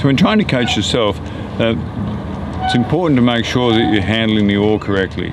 So when trying to coach yourself, it's important to make sure that you're handling the oar correctly.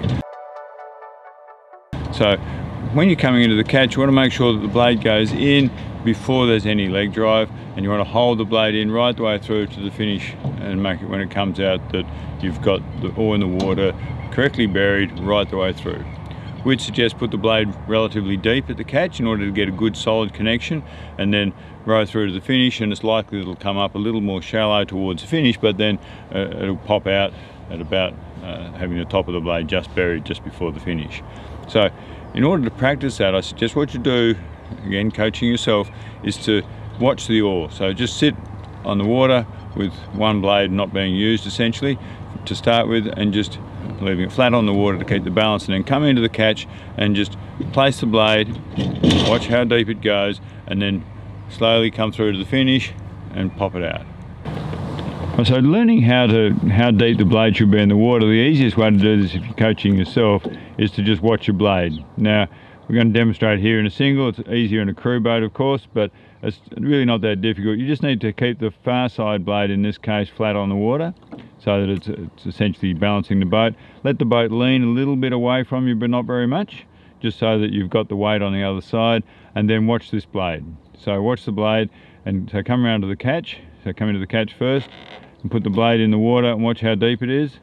So when you're coming into the catch, you want to make sure that the blade goes in before there's any leg drive, and you want to hold the blade in right the way through to the finish and make it, when it comes out, that you've got the oar in the water correctly buried right the way through. We'd suggest put the blade relatively deep at the catch in order to get a good solid connection, and then row through to the finish, and it's likely it'll come up a little more shallow towards the finish, but then it'll pop out at about having the top of the blade just buried just before the finish. So in order to practice that, I suggest what you do, again coaching yourself, is to watch the oar. So just sit on the water with one blade not being used essentially to start with, and just leaving it flat on the water to keep the balance, and then come into the catch and just place the blade, watch how deep it goes, and then slowly come through to the finish and pop it out. So learning how deep the blade should be in the water, the easiest way to do this if you're coaching yourself is to just watch your blade. Now we're going to demonstrate here in a single. It's easier in a crew boat of course, but it's really not that difficult. You just need to keep the far side blade, in this case, flat on the water, so that it's essentially balancing the boat. Let the boat lean a little bit away from you, but not very much, just so that you've got the weight on the other side, and then watch this blade. So watch the blade, and so come around to the catch. So come into the catch first and put the blade in the water and watch how deep it is.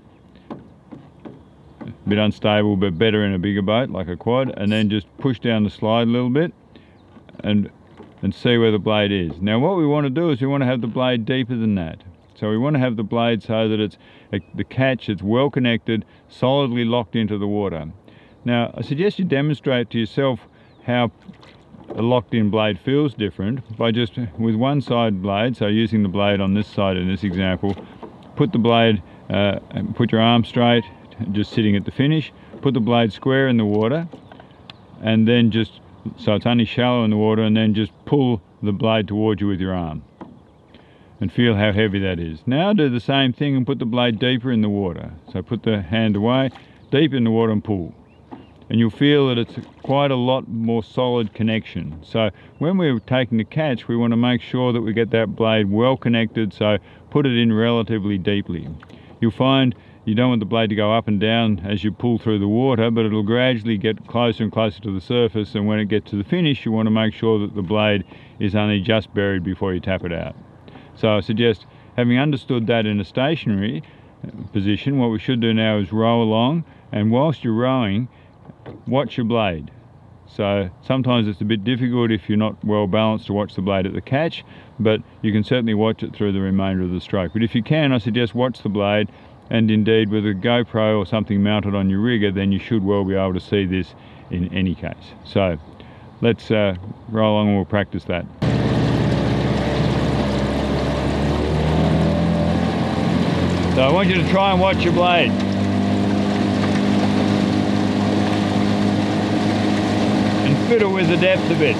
A bit unstable, but better in a bigger boat like a quad, and then just push down the slide a little bit and see where the blade is. Now what we want to do is we want to have the blade deeper than that. So we want to have the blade so that it's the catch, it's well connected, solidly locked into the water. Now I suggest you demonstrate to yourself how a locked in blade feels different by just with one side blade, so using the blade on this side in this example, put the blade, put your arm straight, just sitting at the finish, put the blade square in the water, and then just, so it's only shallow in the water, and then just pull the blade towards you with your arm. And feel how heavy that is. Now do the same thing and put the blade deeper in the water. So put the hand away, deep in the water and pull. And you'll feel that it's quite a lot more solid connection. So when we're taking the catch, we want to make sure that we get that blade well connected, so put it in relatively deeply. You'll find you don't want the blade to go up and down as you pull through the water, but it'll gradually get closer and closer to the surface, and when it gets to the finish, you want to make sure that the blade is only just buried before you tap it out. So I suggest, having understood that in a stationary position, what we should do now is row along, and whilst you're rowing, watch your blade. So sometimes it's a bit difficult if you're not well balanced to watch the blade at the catch, but you can certainly watch it through the remainder of the stroke. But if you can, I suggest watch the blade, and indeed with a GoPro or something mounted on your rigger, then you should well be able to see this in any case. So let's row along and we'll practice that. So I want you to try and watch your blade. And fiddle with the depth a bit.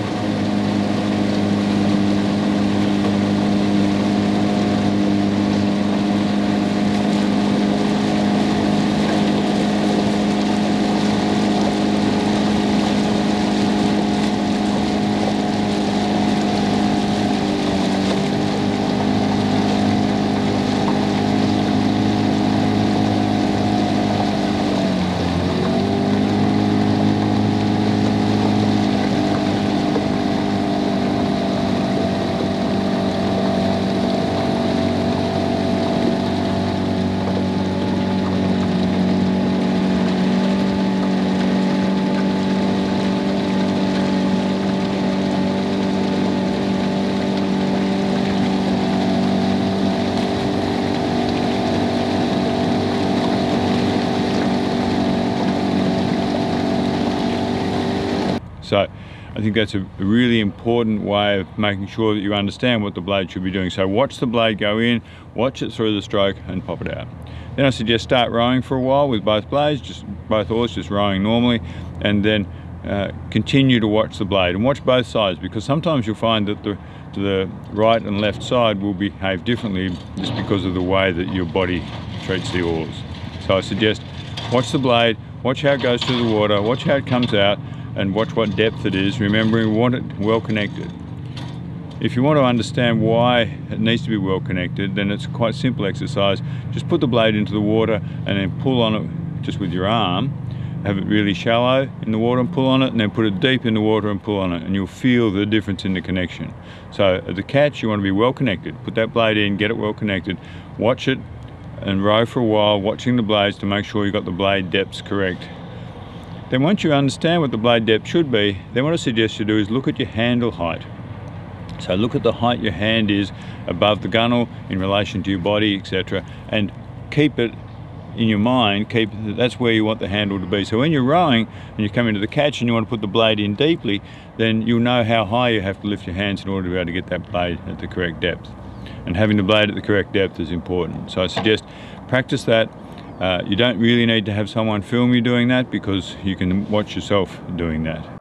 So I think that's a really important way of making sure that you understand what the blade should be doing. So watch the blade go in, watch it through the stroke and pop it out. Then I suggest start rowing for a while with both blades, just both oars, just rowing normally, and then continue to watch the blade and watch both sides, because sometimes you'll find that the right and left side will behave differently just because of the way that your body treats the oars. So I suggest watch the blade, watch how it goes through the water, watch how it comes out, and watch what depth it is, remembering we want it well connected. If you want to understand why it needs to be well connected, then it's a quite simple exercise. Just put the blade into the water and then pull on it just with your arm. Have it really shallow in the water and pull on it, and then put it deep in the water and pull on it, and you'll feel the difference in the connection. So at the catch, you want to be well connected. Put that blade in, get it well connected, watch it and row for a while, watching the blades to make sure you've got the blade depths correct. Then once you understand what the blade depth should be, then what I suggest you do is look at your handle height. So look at the height your hand is above the gunnel in relation to your body, etc., and keep it in your mind, that's where you want the handle to be. So when you're rowing and you come into the catch and you want to put the blade in deeply, then you'll know how high you have to lift your hands in order to be able to get that blade at the correct depth. And having the blade at the correct depth is important. So I suggest practice that. You don't really need to have someone film you doing that, because you can watch yourself doing that.